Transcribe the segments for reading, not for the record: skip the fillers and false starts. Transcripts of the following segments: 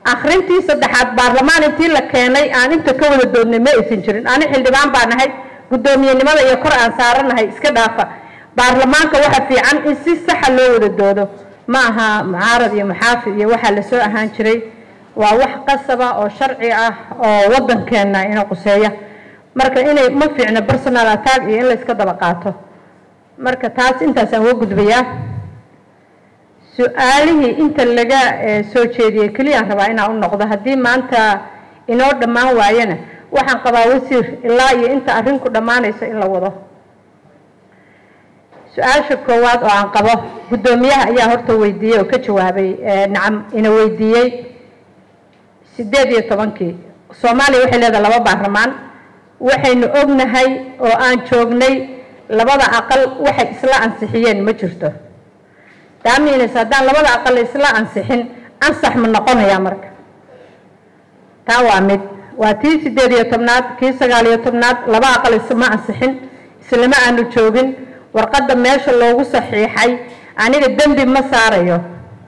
akhrintii saddexaad baarlamaan intii la keenay aan inta ka wada doodnay ma aysan jirin ani xildhibaan baan nahay gudoomiyenimada iyo kor aan saaranahay iska dhaafa baarlamaanka waxa fiican in si sax ah loo wada doodo ma aha mucaarad iyo muxaafid iyo waxa la soo ahaan jiray waa wax qasaba oo sharci ah oo wadankeena inuu quseeyo marka inay ma fiicna personal attack iyo in la iska daba qaato marka taas intaas aan uga gudbayaa su'aalihii inta laga soo jeediyay kaliya aan rabaa inaan u noqdo haddii maanta inoo dhammaan waayana waxaan qabaa wasiir ilaa iyo inta arrinku dhammaanayso in la wado su-aasha koowaad oo aan qabo guddoomiyaha ayaa horta weydiiyey oo ka jawaabay nacam ina weydiiyey 18 Soomaaliya waxay leedahay laba baarlamaan waxaynu ognahay oo aan joognay labada aqal waxay isla ansixiyeen ma jirto taamiina sadaan labada aqal isla ansixin ansax ma noqonaya marka taa waa mid waa tii 18 kii 19 laba aqal isma ansixin islama aanu joogin warqadda meesha loogu saxiixay aniga dambi ma saarayo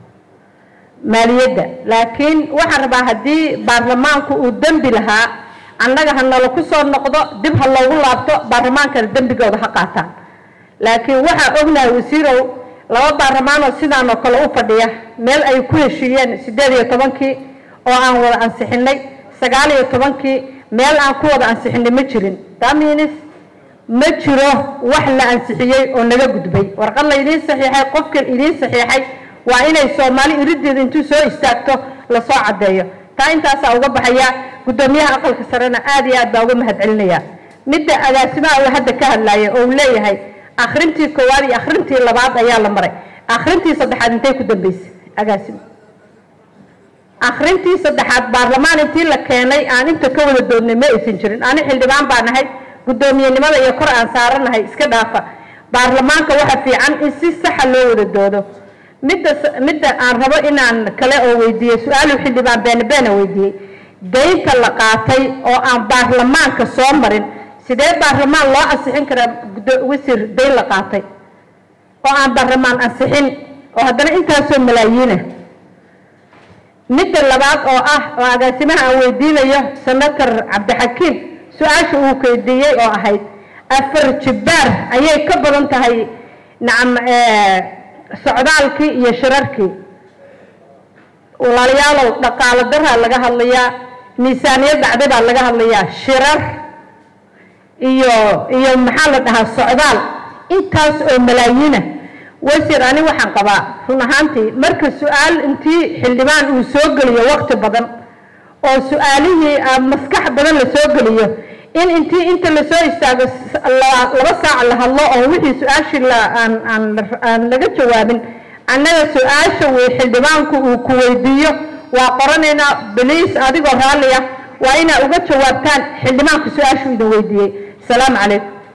maaliyadda laakiin waxaan rabaa haddii baarlamaanku uu dambi lahaa annaga ha nala ku soo noqdo dib ha loogu laabto baarlamaankana dembigooda ha qaataan laakiin waxaa ognahay wasiirow laba baarlamaan oo sidaan oo kale u fadhiya meel ay ku heshiiyeen 18 oo aan wada ansixinay 19 meel aan ku wada ansixinay ma jirin taamiinis ma jiro wax la ansixiyay oo naga gudbay warqad la idin saxiixay qofka idin saxiixay waa inay Soomaali irideed intuu soo istaagto la soo cadeeyo taa intaas uga baxaya gudoomiyaha aqalka sarena aad iyo aad baa uga mahadcelinaya midda agaasimaha oo hadda ka hadlaayay oo leeyahay akhrintii koowaad iyo akhrintii labaad ayaa la maray akhrintii saddexaad intay ku dambeysay agaasimo akhrintii saddexaad baarlamaan intii la keenay aan inta ka wada doodnay ma aysan jirin ani xildhibaan baan nahay gudoomiyenimada iyo kor aan saaranahay iska dhaafa baarlamaanka waxa fiican in si sax ah loo wada doodo midda aan rabo inaan kale oo weydiiyay su'aal xildhibaan been weydiiyay deynta la qaatay oo aan baarlamaanka soo marin sidee baarlamaan loo ansixin karaa wasiir deyn la qaatay oo aan baarlamaan ansixin oo haddana intaasoo malaayiina midda labaad oo ah oo agaasimaha aan weydiinayo senator cabdixakiim su-aasha uu weydiiyey oo ahayd 4 jibaar ayay ka badan tahay nacam socdaalkii iyo shirarkii walaalayaalow dhaqaale darra laga hadlayaa miisaaniyad dhacday baa laga hadlayaa shirar iyo maxaa la dhahaa socdaal intaas oo malaayiina wasiir ani waxaan qabaa run ahaantii marka su'aal intii xildhibaan uu soo geliyo waqti badan oo su'aalihii maskax badan la soo geliyo in inta la soo istaago 2 saac la hadlo oo wixii su'aashi aan laga jawaabin annaga su'aasha way xildhibaanku uu ku weydiiyo waa qoranayna baliis adigoo raaliya waa ina uga jawaabtaan xildhibaanku su'aashu idin weydiiyay salaam calaykum